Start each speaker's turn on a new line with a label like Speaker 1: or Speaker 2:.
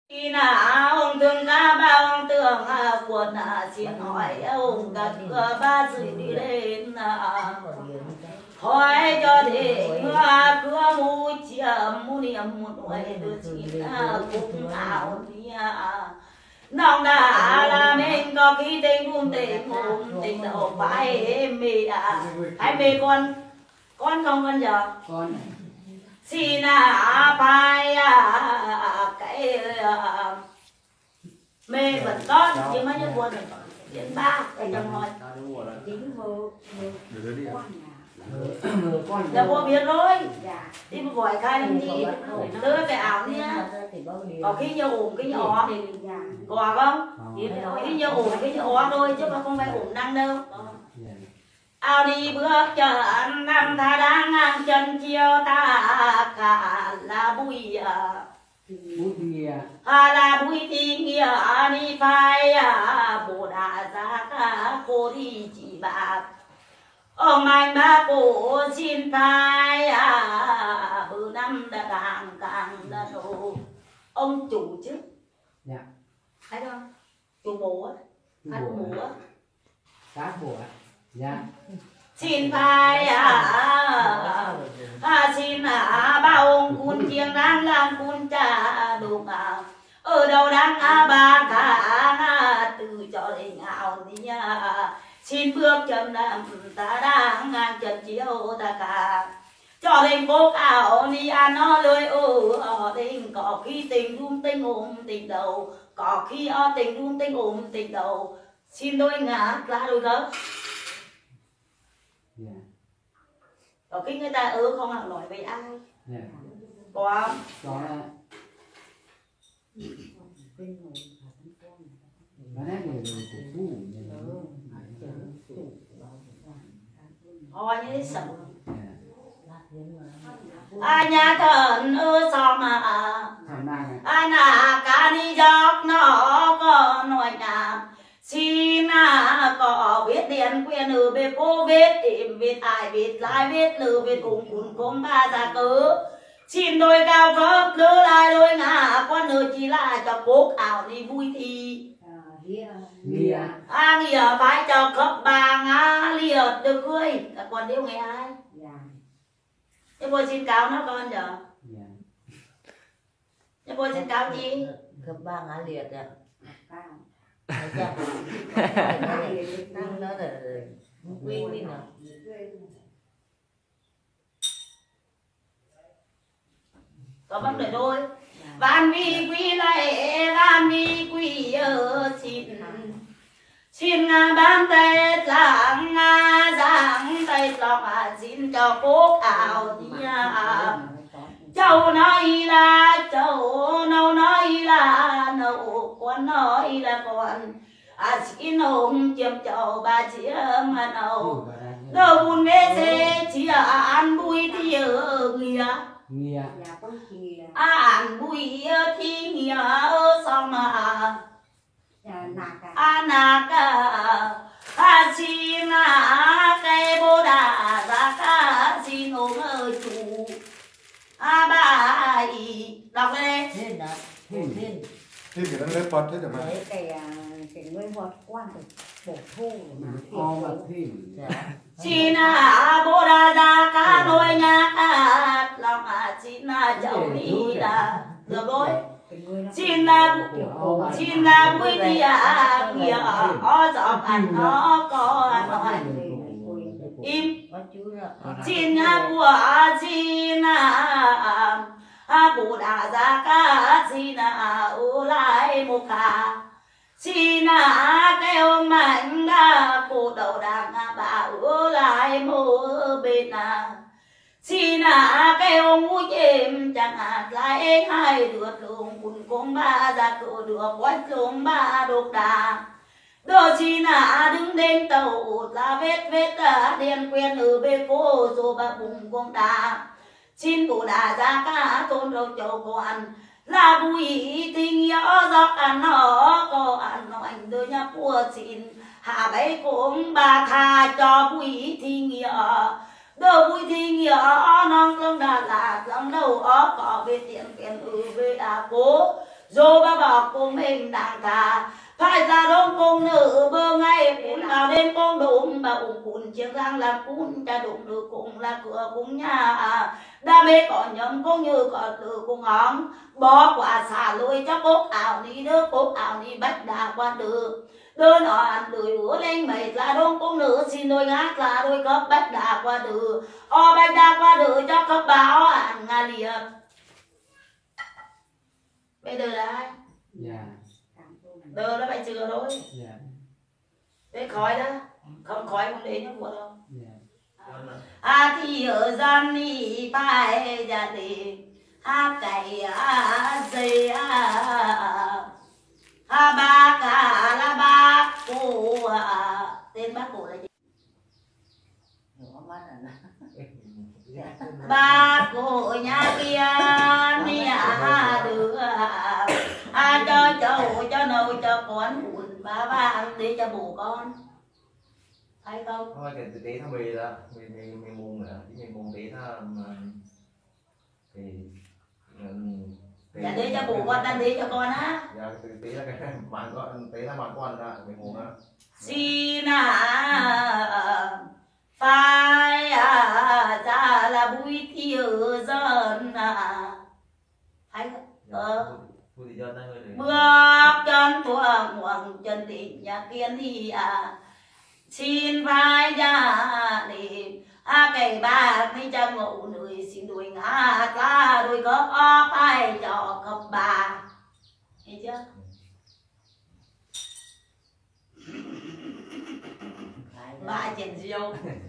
Speaker 1: khi nào ông thương ca bao ông tưởng quần xin hỏi ông cả cửa ba rưỡi đi lên hỏi cho thế mưa cửa mu chiếm mu niệm một nuôi từ chín cũng ảo nòng đã là mình có khi tình tình đầu phải mì hay mì con không con giờ
Speaker 2: con
Speaker 1: xin phải cái mê vẫn con nhưng mà như buồn đến ba cái trong nói là cô biết rồi đi mà gọi khai làm gì đưa cái áo nhá có khi nhiều ủng cái nhỏ có không khi nhiều ủng cái nhỏ thôi chứ mà không phải ủng năng đâu áo đi bước chân năm tha đang ngang chân chiều ta cả là bụi là bụi thì nghĩa đi phai bồ đà ra cả cô thì chỉ bạc ông anh ba cô xin phai bữa năm đã càng đã đồ ông chủ chứ
Speaker 2: dạ
Speaker 1: thấy không chủ bố á hát bố á
Speaker 2: các bố ạ dạ
Speaker 1: xin phai xin bao ông cún chiêng đang làm cún trà đúng ở đâu đang ba cả từ cho đến ảo đi xin bước chân làm ta đang ngang chân chiếu ta cả cho đến phố ảo đi ăn nó lưới ở đây có khi tình rung tình ôm tình đầu có khi tình rung tình ôm tình đầu xin đôi ngã ra đôi gốc có khi người ta không hẳn nói với ai có ho như thế sợ nhà thần sao mà cá đi dọc nó có nói nhảm xin có biết điện quyền ở bên cô biết tìm biết ai biết lại biết lừa biết cùng ba già cớ xin đôi cao khớp lỡ lại đôi ngả con nơi chỉ là cho cốt ảo đi vui thì nghĩa phải cho khớp bà ngã liệt được cưới các con điêu ngày ai nhưng cô xin cáo nó con giờ nhưng cô xin cáo chi
Speaker 3: khớp bà ngã liệt ạ nó là quy đi nào
Speaker 1: có vấn đề thôi van vi quy lại van vi quy ở xin ban tay lạng giang tay lọc xin cho cốt ảo đi cháu nói là cháu nấu nói là nấu con nói là con xin ông chiếm cháu bà chia mà nấu đâu buồn về xe chỉ ăn bùi thì ở nghĩa ăn bùi thì nghĩa sao mà xin cái bố đà ra cả xin ông ơi chủ bà đọc đây
Speaker 4: thêm cái nó lấy phật thế được mà
Speaker 3: cái người hoạt quan bổ thu mà
Speaker 1: xin bố đà ra cả nồi nhạc lòng xin cháu đi là được rồi xin là vui thì nghĩa ó giọt ăn nó có nói im xin của xin bố đà ra cả xin u lại một cả xin cái ông mạnh cổ đầu đàng bà u lại một bên xin cái ông mũi chim chẳng hạt lại hai được luôn cùng con ba ra cửa được quanh luôn ba đột đà đó xin đứng đến tàu là vết đen quen ở bên cô rồi bà bùng con đà xin bố đà ra cả tôn đầu chầu con là bùi tình nghĩa giọt ăn nó có ăn nó anh đưa nhà của xin hạ bấy cũng bà tha cho bùi tình nghĩa đồ bùi thì nghĩa non lông Đà Lạt lông đầu có về tiền tiền về cố dù bà bọc cùng mình đàng thà phải ra đông cung nữ bơ ngay cuốn vào đêm con đụng bà ủng cuốn chiếc răng là cuốn cha đụng được cùng là cửa cùng nhà đa mê có nhầm cũng như có từ cùng hóng bỏ quả xả lùi cho cốt ảo đi đứa cốt ảo đi bách đà qua đường đơn họ ăn đuổi ứa lên mệt là đông cung nữ xin đôi ngát là đôi cấp bách đà qua đường bách đà qua đường cho cấp báo ăn nga liệp bây giờ là ai
Speaker 2: dạ
Speaker 1: đơ nó phải chừa thôi
Speaker 2: dạ
Speaker 1: thế khói đó không khói không đến nó đâu
Speaker 2: dạ
Speaker 1: thì ở gian đi bài gia đình cày dây ba cả là ba cô tên bác cổ là gì ba cô nhà kia nia đưa cho cháu cho nâu cho con buồn ba ăn để cho bố con thấy không
Speaker 5: thôi cái tí tháng 10 đó mình buồn nữa mình buồn tí tháng thì
Speaker 1: dạ để cho bố con đang để cho con á
Speaker 5: dạ tí là cái bạn con tí là bạn con đó mình buồn á
Speaker 1: xin phải ra là bùi thiêu dân thấy không bước chân thuồng hoàng chân định nhà kiến thì xin vai ra đi cái ba đi cho ngủ người xin đuổi ngã ra đuổi có phải cho cấp bà thấy chưa ba chèn rượu